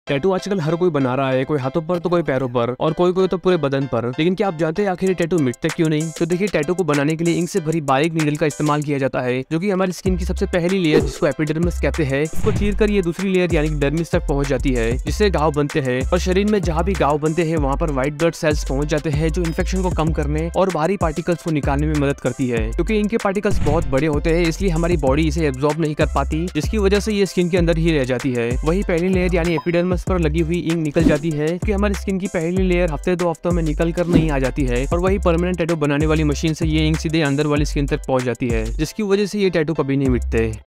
Tattoo आजकल हर कोई बना रहा है, कोई हाथों पर तो कोई पैरों पर और कोई तो पूरे बदन पर। लेकिन क्या आप जानते हैं आखिर ये टैटू मिटते क्यों नहीं? तो देखिए, टैटू को बनाने के लिए इंक से भरी बारीक नीडल का इस्तेमाल किया जाता है, जो कि हमारी स्किन की सबसे पहली लेयर जिसको एपिडर्मिस कहते हैं, उसको चीर कर ये दूसरी लेयर यानी कि डर्मिस तक पहुंच जाती है, जिससे घाव बनते हैं। और शरीर में जहाँ भी घाव बनते हैं वहाँ पर व्हाइट ब्लड सेल्स पहुंच जाते हैं, जो इन्फेक्शन को कम करने और बाहरी पार्टिकल्स को निकालने में मदद करती है। क्योंकि इनके पार्टिकल्स बहुत बड़े होते हैं, इसलिए हमारी बॉडी इसे एब्जॉर्ब नहीं कर पाती, जिसकी वजह से ये स्किन के अंदर ही रह जाती है। वही पहली लेयर यानी एपिडर्मिस पर लगी हुई इंक निकल जाती है, कि हमारी स्किन की पहली लेयर हफ्ते 2 हफ्तों में निकल कर नहीं आ जाती है। और वही परमानेंट टैटू बनाने वाली मशीन से ये इंक सीधे अंदर वाली स्किन तक पहुंच जाती है, जिसकी वजह से ये टैटू कभी नहीं मिटते।